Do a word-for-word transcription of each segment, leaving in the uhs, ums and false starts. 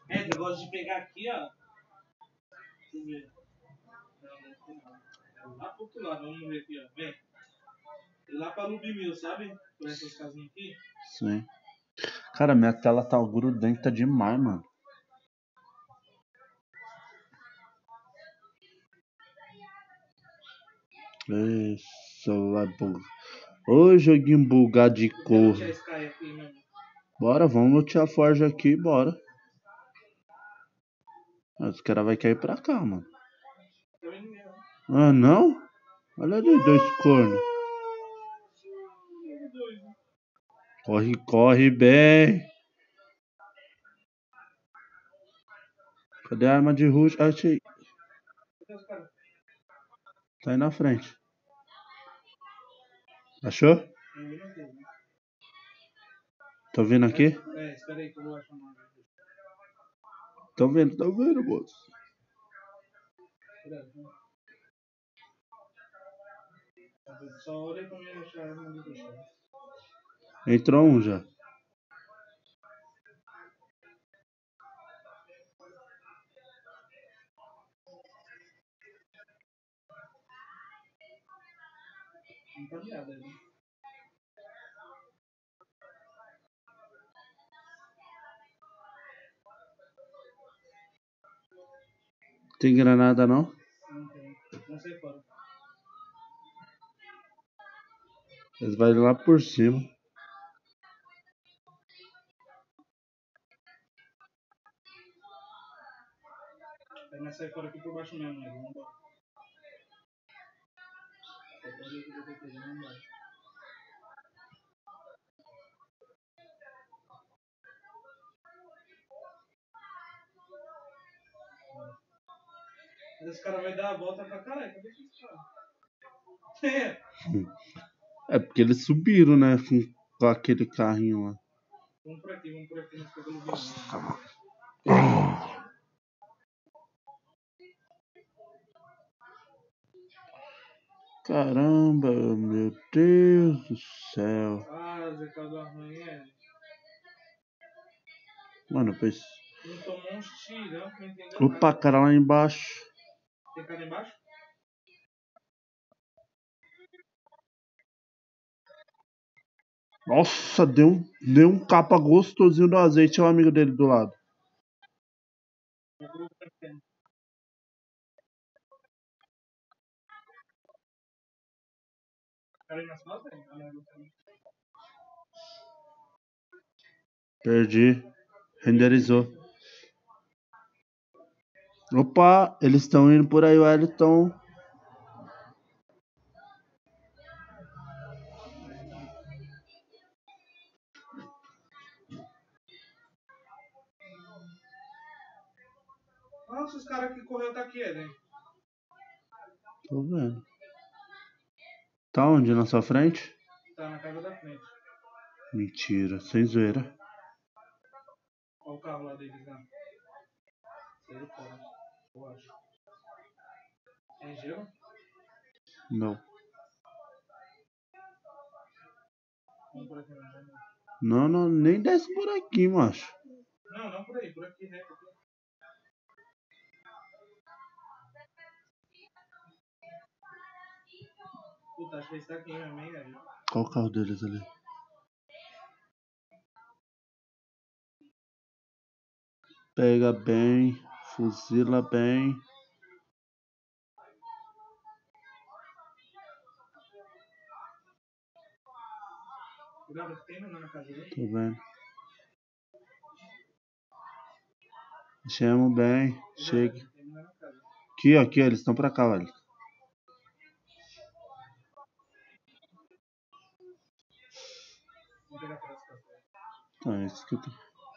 É, eu gosto de pegar aqui, ó. Deixa eu ver. Não, não, não. Lá pro outro lado, vamos ver aqui, ó. Vem. E lá pra Lubimil, sabe? Por essas casinhas aqui. Sim. Cara, minha tela tá grudenta demais, mano. Esse celular bug. Ô, joguinho bugado de cor. Bora, vamos lutear a Forja aqui, bora. Os caras vão cair pra cá, mano. Ah, não? Olha ali, dois cornos. Corre, corre bem. Cadê a arma de rush? Achei. Tá aí na frente. Achou? Tô vendo aqui? É, espera aí que eu vou achar uma. Tô vendo, tô vendo, moço. Só olha pra mim achar a arma do bicho. Entrou um já. Não tá ligado aí, né? Tem granada não? Não tem. Não sei fora. Eles vão lá por cima. Aí nós saímos fora aqui por baixo mesmo, né? Vamos embora. Vamos embora. Mas esse cara vai dar a volta pra cá, cadê esse cara? É. É porque eles subiram, né? Com, com aquele carrinho lá. Vamos por aqui, vamos por aqui, nós pegamos o vinho. Caramba, meu Deus do céu. Ah, Zé Caldo Arranha. Mano, pois. Não tomou um tirão, não entendeu Opa, nada. cara lá embaixo. Tem cara embaixo? Nossa, deu um, deu um capa gostosinho do azeite. É o amigo dele do lado. Perdi. Renderizou. Opa, eles estão indo por aí, o Wellington. Nossa, os caras que correu tá aqui, Eden. Tô vendo. Tá onde? Na sua frente? Tá na casa da frente. Mentira, sem zoeira. Olha o carro lá deles lá. Saiu fora, eu acho. Tem gelo? Não. Vamos por aqui, não. Não, não, nem desce por aqui, macho. Não, não por aí, por aqui, reto. Aqui. Puta, acho que esse tá aqui mesmo, hein, velho. Qual o carro deles ali? Pega bem, fuzila bem. Cuidado, tem menor na casa dele. Tô vendo. Chamo bem, chega. Aqui, ó, aqui, ó, eles estão pra cá, velho. Vamos pegar pra essa casa. Então, é isso que eu tô.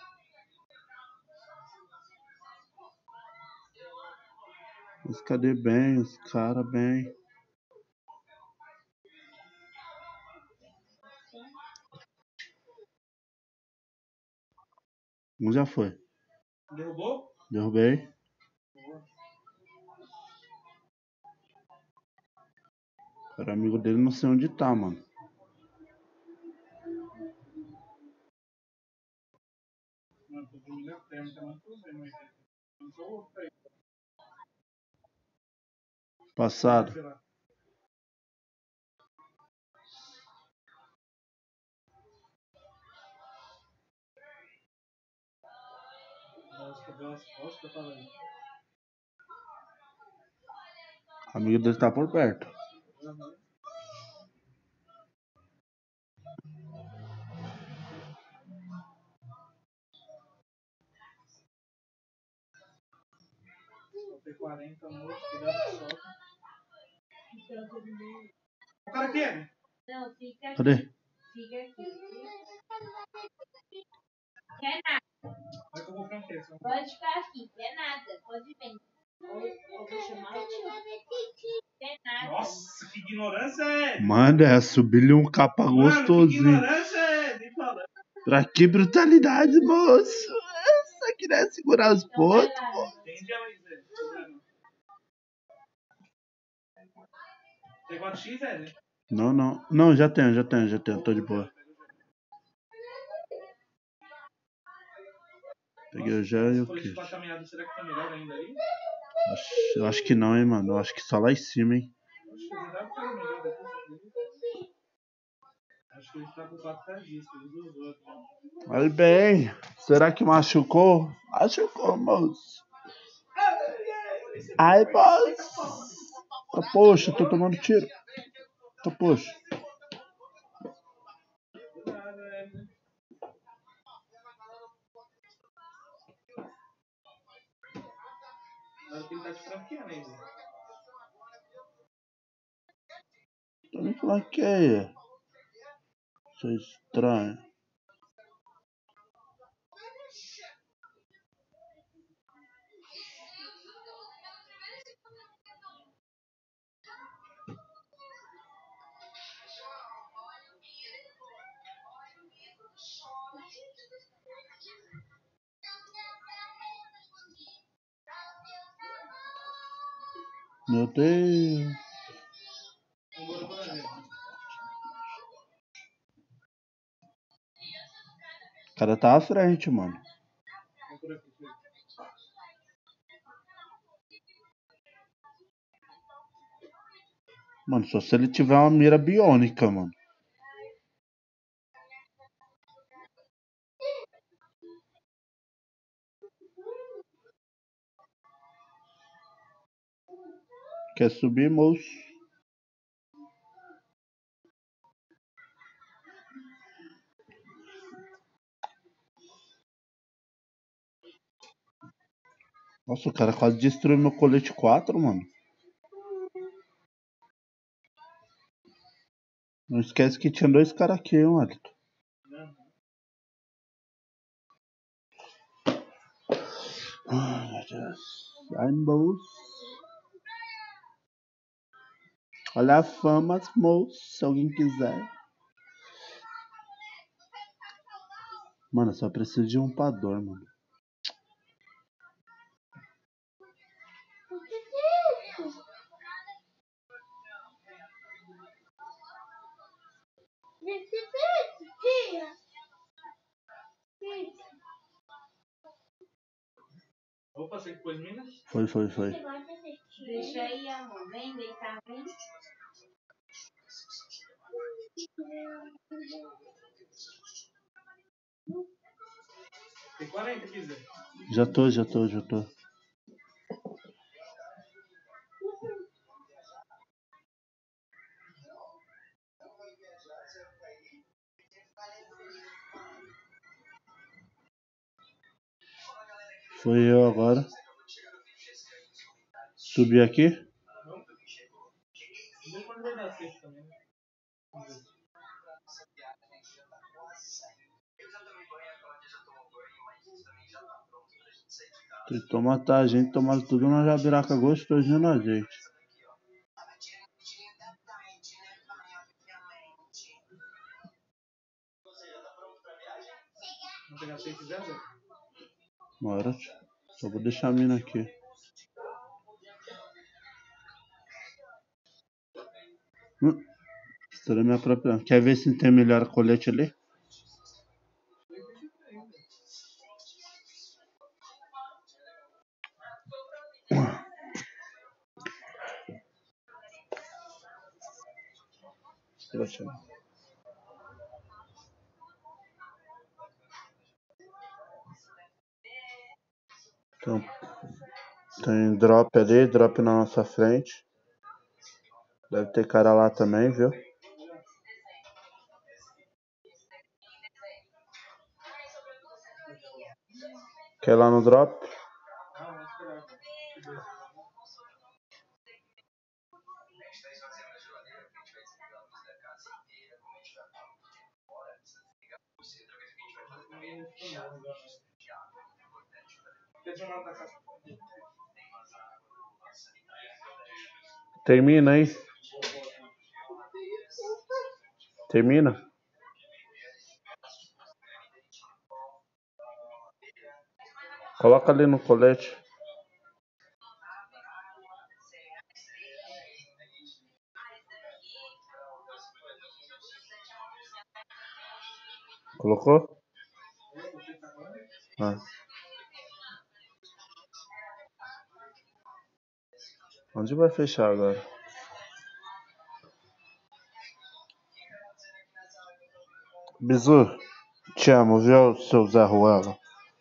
Os cadê bem, os cara bem. Um já foi. Derrubou? Derrubei. Cara, amigo dele não sei onde tá, mano. Passado. A amiga dele tá por perto. quarenta, moço, cuidado que solta. O cara quer? Não, fica aqui. Cadê? Fica aqui. Quer nada. Vai que eu vou comprar um Pode ficar aqui. Quer nada. Pode vir. Ou ou vou chamar o tio. Quer nada. Nossa, que ignorância é! Manda, é subir-lhe um capa Mano, que gostosinho. ignorância é! Nem fala. Pra que brutalidade, moço? Só queria segurar os Então vai pontos. lá. Entende ela, Zé? Tem quatro x, Zé? Não, não. Não, já tenho, já tenho, já tenho. Tô de boa. Peguei o gel e o Por esse queijo. quatro caminhado, será que tá melhor ainda aí? Acho, eu acho que não, hein, mano. Eu acho que só lá em cima, hein. Acho que ele dá pra melhor depois. Acho que ele tá com quatro cardistas, ele usou aqui. Olha bem. Será que machucou? Machucou, moço. Ai, moço. Tá, poxa, tô tomando tiro. Tá, poxa. Agora que ele tá te franqueando ainda. Tô me flanqueia. Isso é estranho. Meu Deus. Agora pra ver. O cara tá à frente, mano. Vamos por aqui, filho. Mano, só se ele tiver uma mira biônica, mano. Quer subir, moço? Nossa, o cara quase destruiu meu colete quatro, mano. Não esquece que tinha dois caras aqui, hein, Alito. Ai, meu Deus. Ai, moço. Olha a fama, moço, se alguém quiser. Mano, eu só preciso de um pador, mano. Opa, você que pôs Minas? Foi, foi, foi. Deixa aí, amor. Vem deitar, vem. Tem quarenta aqui, Zé. Já tô, já tô, já tô. Foi eu agora. Subi aqui. Deixa eu ver da sexta também, né? Vamos ver. Tentou matar a gente, tomaram tudo na jabiraca gostosinho na gente. Vamos pegar seis e zero, Zé? Bora, tio. Só vou deixar a mina aqui. Hum. Estourei minha própria. Quer ver se tem melhor colete ali? Trouxa. Então, tem drop ali, drop na nossa frente. Deve ter cara lá também, viu? Quer ir lá no drop? Termina aí. Termina. Coloca ali no colete. Colocou? Ah. Onde vai fechar agora? Bizu, te amo, viu, seu Zé Ruela?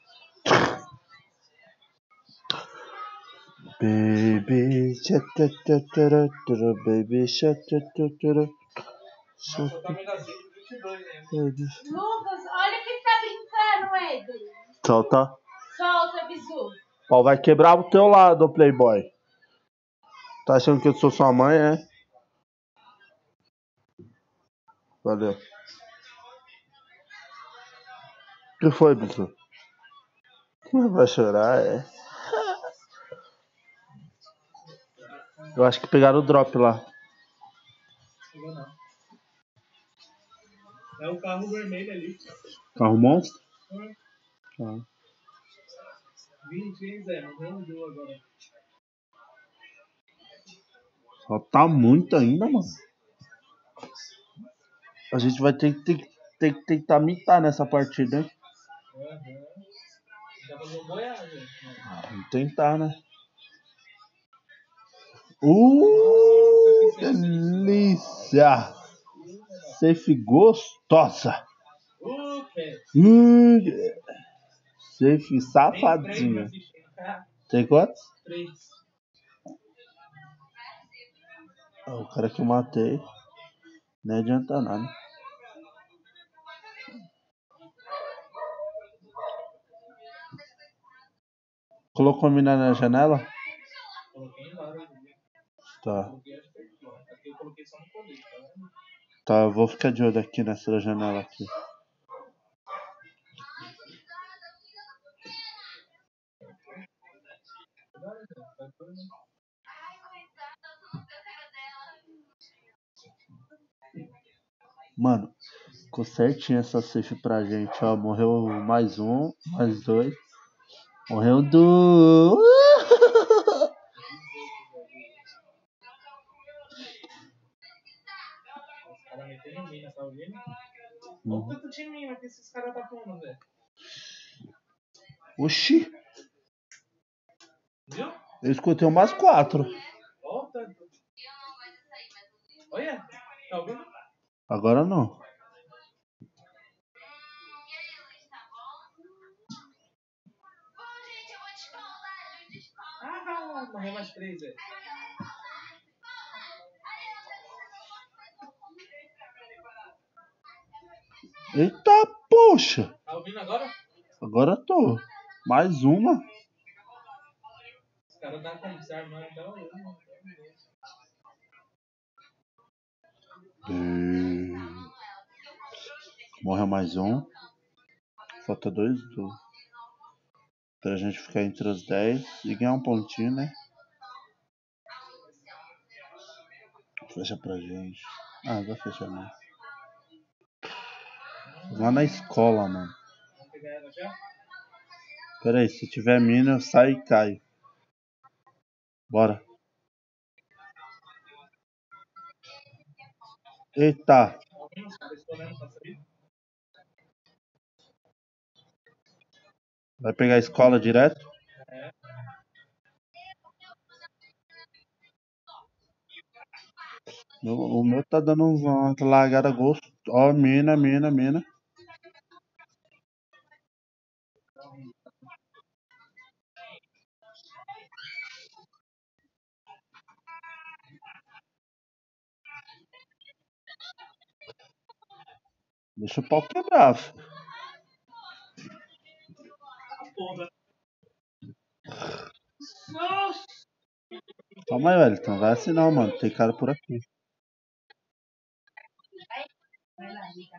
Baby, cha cha cha cha cha baby, cha cha cha cha cha. Lucas, olha quem tá brincando, Eder. Solta. Solta, Bizu. Pau vai quebrar o teu lado, Playboy. Tá achando que eu sou sua mãe, é? Valeu. O que foi, Bizu? Vai chorar, é? Eu acho que pegaram o drop lá. É o carro vermelho ali. Carro monstro? Hum. Ah. vinte, hein, Zé? Não vendeu agora. Só tá muito ainda, mano. A gente vai ter que, ter, ter que tentar mitar nessa partida, hein? Uhum. Dá pra fazer um boiagem. Vamos tentar, né? Uh, delícia! Safe gostosa! Uh, safe safadinha. Tem quantos? Três. Ah, o cara que eu matei. Não adianta nada. Colocou a mina na janela? Coloquei em vários. Tá. Coloquei acho que aqui, ó. Aqui eu coloquei só no colete, tá vendo? Tá, eu vou ficar de olho aqui nessa janela aqui. Mano, ficou certinho essa safe pra gente, ó. Morreu mais um, mais dois. Morreu do... Os caras metendo mina, tá ouvindo? Uhum. Olha o tanto de mina que esses caras tá pondo, Zé. Oxi! Viu? Eu escutei umas quatro. Olha o tanto. Olha, tá ouvindo? Agora não. Ah, morreu mais três, Zé. Eita, poxa! Tá ouvindo agora? Agora tô. Mais uma. Os caras tá com esse armando, então eu não. Hum. Morreu mais um. Falta dois do... pra gente ficar entre os dez e ganhar um pontinho, né? Fecha pra gente. Ah, vai fechar não. Lá na escola, mano. Vamos pegar ela já? Pera aí, se tiver mina eu saio e caio. Bora. Eita. Tá ouvindo? Os caras estourando pra sair? Vai pegar a escola direto? É. Meu- o meu tá dando uns- uma largada gosto. Ó, mina, mina, mina. Deixa o pau quebrar, filho. Porra. Nossa! Calma aí, velho. Então vai assim não, mano. Tem cara por aqui. Vai lá, liga.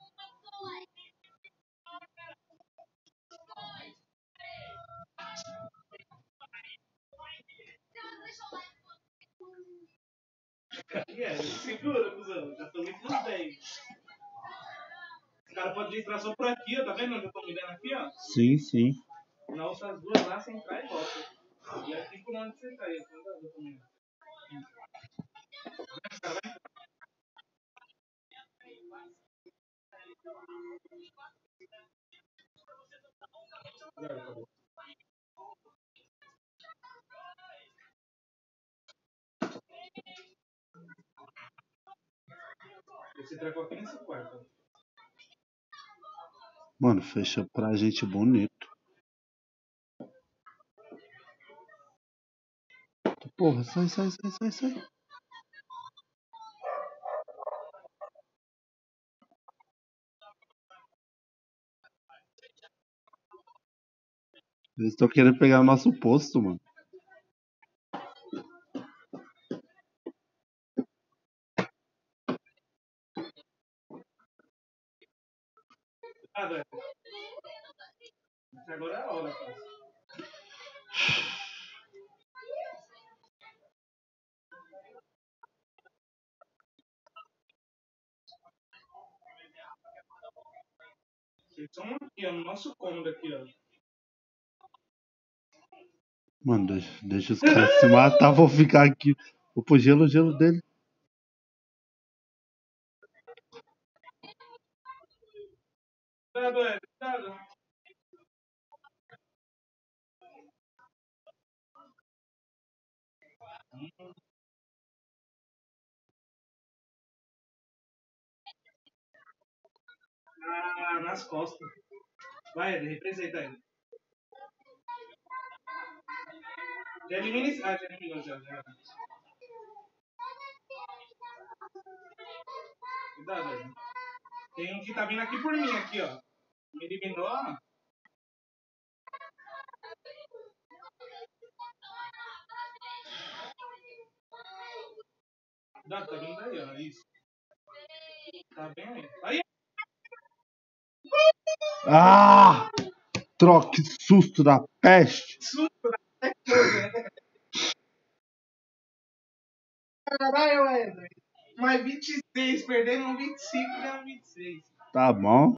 E é, segura, cuzão. Já tô indo nos dez. Os caras podem entrar só por aqui, ó. Tá vendo onde eu tô mirando aqui, ó? Sim, sim. Na outras duas lá, você entrar e volta. E aqui por onde você tá aí, tá vendo? Eu tô mirando. Esse trecou aqui nesse quarto. Mano, fechou pra gente bonito. Porra, sai, sai, sai, sai, sai. Eles estão querendo pegar o nosso posto, mano. Ah, velho. Agora é a hora, cara. Vocês estão aqui, ó, no nosso cômodo aqui, ó. Mano, deixa, deixa os caras se matar. Vou ficar aqui. Vou pro gelo, gelo dele. Cuidado, é, cuidado. Ah, nas costas. Vai, Eder, representa ele. Já elimina esse. Ah, já eliminou, já, já. Cuidado, Eder. Tem um que tá vindo aqui por mim, aqui, ó. Me eliminou, ó. Cuidado, tá vindo daí, ó. Isso. Tá bem aí. Aí, Ah! Troca, que susto da peste. susto da coisa. Caralho, Eder. Mais vinte e seis, perdendo um vinte e cinco, ganhando vinte e seis. Tá bom.